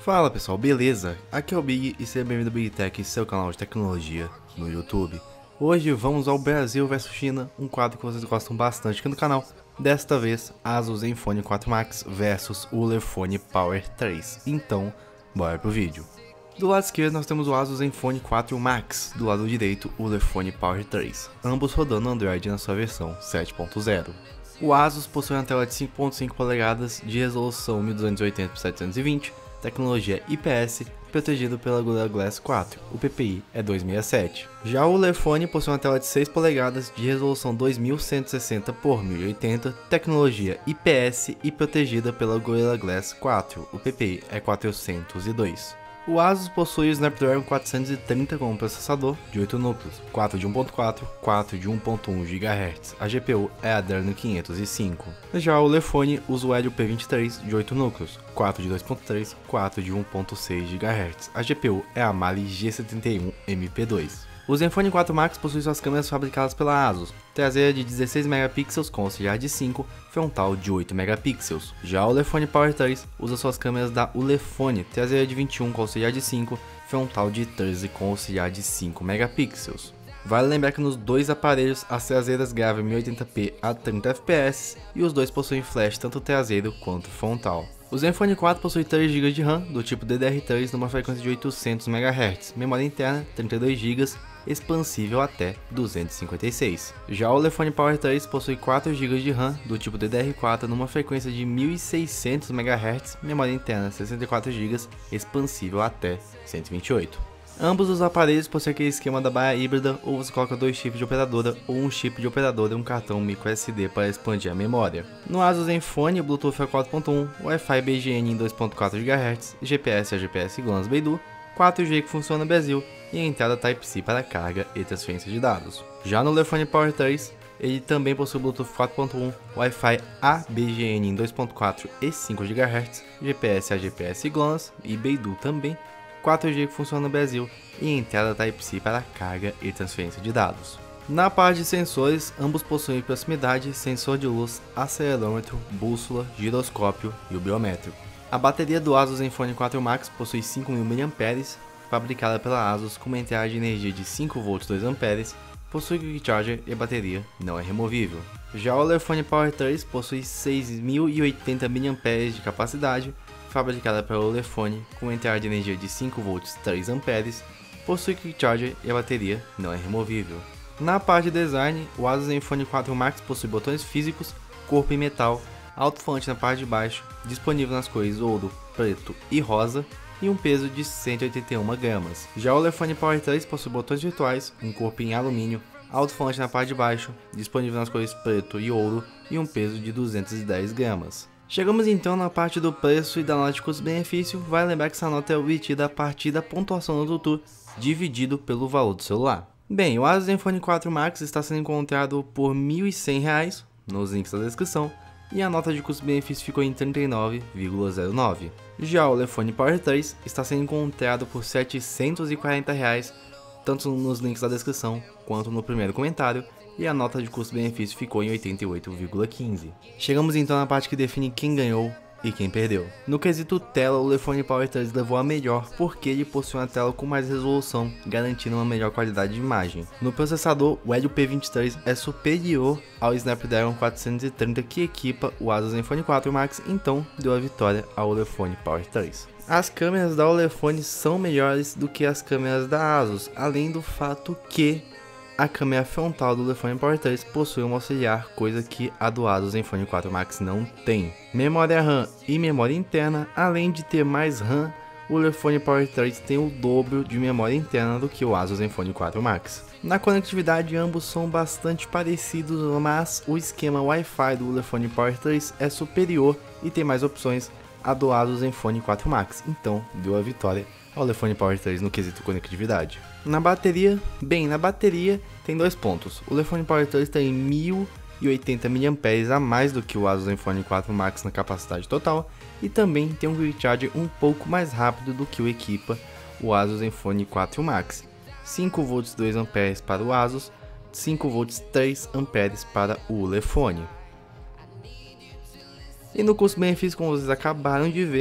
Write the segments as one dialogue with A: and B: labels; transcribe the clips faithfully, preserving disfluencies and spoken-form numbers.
A: Fala pessoal, beleza? Aqui é o Big e seja bem-vindo ao Big Tech, seu canal de tecnologia no YouTube. Hoje vamos ao Brasil versus China, um quadro que vocês gostam bastante aqui no canal. Desta vez, Asus Zenfone quatro Max versus o Ulefone Power três. Então, bora pro vídeo. Do lado esquerdo nós temos o Asus Zenfone quatro Max, do lado direito o Ulefone Power três, ambos rodando Android na sua versão sete ponto zero. O Asus possui uma tela de cinco ponto cinco polegadas de resolução mil duzentos e oitenta por setecentos e vinte, tecnologia I P S, protegido pela Gorilla Glass quatro, o P P I é duzentos e sessenta e sete. Já o Ulefone possui uma tela de seis polegadas de resolução dois mil cento e sessenta por mil e oitenta, tecnologia I P S e protegida pela Gorilla Glass quatro, o P P I é quatrocentos e dois. O Asus possui o Snapdragon quatrocentos e trinta como processador de oito núcleos, quatro de um ponto quatro, quatro de um ponto um gigahertz. A G P U é a Adreno quinhentos e cinco. Já o Ulefone usa o Helio P vinte e três de oito núcleos, quatro de dois ponto três, quatro de um ponto seis gigahertz. A G P U é a Mali G setenta e um M P dois. O Zenfone quatro Max possui suas câmeras fabricadas pela Asus, traseira de dezesseis megapixels com auxiliar de cinco, frontal de oito megapixels. Já o Ulefone Power três usa suas câmeras da Ulefone, traseira de vinte e um com auxiliar de cinco, frontal de treze com auxiliar de cinco megapixels. Vale lembrar que nos dois aparelhos as traseiras gravam mil e oitenta p a trinta F P S e os dois possuem flash tanto traseiro quanto frontal. O Zenfone quatro possui três gigas de RAM do tipo D D R três numa frequência de oitocentos megahertz, memória interna trinta e dois gigas, expansível até duzentos e cinquenta e seis. Já o Ulefone Power três possui quatro gigas de RAM do tipo D D R quatro numa frequência de mil e seiscentos megahertz, memória interna sessenta e quatro gigas, expansível até cento e vinte e oito. Ambos os aparelhos possuem aquele esquema da baia híbrida, ou você coloca dois chips de operadora ou um chip de operadora e um cartão micro S D para expandir a memória. No Asus Zenfone, o Bluetooth é quatro ponto um, Wi-Fi B G N em dois ponto quatro gigahertz, G P S é G P S Glance Beidou, quatro G que funciona no Brasil e a entrada Type-C para carga e transferência de dados. Já no Ulefone Power três, ele também possui Bluetooth quatro ponto um, Wi-Fi A B G N em dois ponto quatro e cinco gigahertz, G P S é G P S Glance e Beidou também, quatro G que funciona no Brasil e entrada Type-C para carga e transferência de dados. Na parte de sensores, ambos possuem proximidade, sensor de luz, acelerômetro, bússola, giroscópio e o biométrico. A bateria do Asus Zenfone quatro Max possui cinco mil miliampères-hora, fabricada pela Asus com uma entrada de energia de cinco volts dois amperes, possui Quick Charger e a bateria não é removível. Já o Ulefone Power três possui seis mil e oitenta miliampères-hora de capacidade, fabricada pela Ulefone com entrada de energia de cinco volts três amperes, possui Quick Charger e a bateria não é removível. Na parte de design, o Asus Zenfone quatro Max possui botões físicos, corpo em metal, alto-falante na parte de baixo, disponível nas cores ouro, preto e rosa, e um peso de cento e oitenta e uma gramas. Já o Ulefone Power três possui botões virtuais, um corpo em alumínio, alto-falante na parte de baixo, disponível nas cores preto e ouro, e um peso de duzentos e dez gramas. Chegamos então na parte do preço e da nota de custo-benefício. Vale lembrar que essa nota é obtida a partir da pontuação do Tutu, dividido pelo valor do celular. Bem, o Asus Zenfone quatro Max está sendo encontrado por mil e cem reais, nos links da descrição, e a nota de custo-benefício ficou em trinta e nove vírgula zero nove. Já o Ulefone Power três está sendo encontrado por setecentos e quarenta reais, tanto nos links da descrição quanto no primeiro comentário, e a nota de custo-benefício ficou em oitenta e oito vírgula quinze. Chegamos então na parte que define quem ganhou e quem perdeu. No quesito tela, o Ulefone Power três levou a melhor porque ele possui uma tela com mais resolução, garantindo uma melhor qualidade de imagem. No processador, o Helio P vinte e três é superior ao Snapdragon quatrocentos e trinta que equipa o Asus Zenfone quatro Max, então deu a vitória ao Ulefone Power três. As câmeras da Ulefone são melhores do que as câmeras da Asus, além do fato que a câmera frontal do Ulefone Power três possui um auxiliar, coisa que a do Asus Zenfone quatro Max não tem. Memória RAM e memória interna, além de ter mais RAM, o Ulefone Power três tem o dobro de memória interna do que o Asus Zenfone quatro Max. Na conectividade, ambos são bastante parecidos, mas o esquema Wi-Fi do Ulefone Power três é superior e tem mais opções a do Asus Zenfone quatro Max, então deu a vitória ao Ulefone Power três no quesito conectividade. Na bateria, bem, na bateria tem dois pontos. O Ulefone Power três tem mil e oitenta miliampères-hora a mais do que o Asus Zenfone quatro Max na capacidade total, e também tem um Quick Charger um pouco mais rápido do que o equipa o Asus Zenfone quatro Max. cinco volts dois amperes para o Asus, cinco volts três amperes para o Ulefone. E no custo-benefício, como vocês acabaram de ver,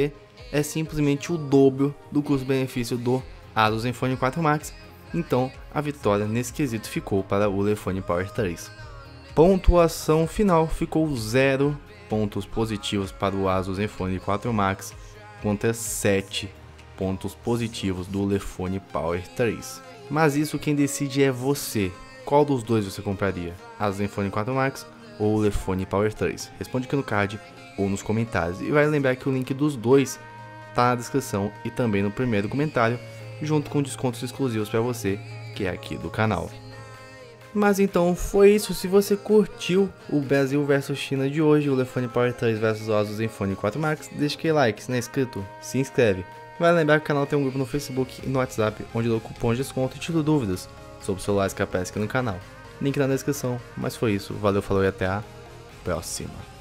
A: é simplesmente o dobro do custo-benefício do Asus Zenfone quatro Max, então a vitória nesse quesito ficou para o Ulefone Power três. Pontuação final ficou zero pontos positivos para o Asus Zenfone quatro Max contra sete pontos positivos do Ulefone Power três. Mas isso quem decide é você. Qual dos dois você compraria? Asus Zenfone quatro Max ou o Ulefone Power três? Responde aqui no card ou nos comentários. E vai lembrar que o link dos dois tá na descrição e também no primeiro comentário, junto com descontos exclusivos para você que é aqui do canal. Mas então foi isso. Se você curtiu o Brasil versus China de hoje, o Ulefone Power três versus o Asus Zenfone quatro Max, deixa aquele like, se não é inscrito, se inscreve. Vai lembrar que o canal tem um grupo no Facebook e no WhatsApp, onde dou cupom de desconto e tiro dúvidas sobre celulares que aparecem aqui no canal. Link na descrição, mas foi isso, valeu, falou e até a próxima.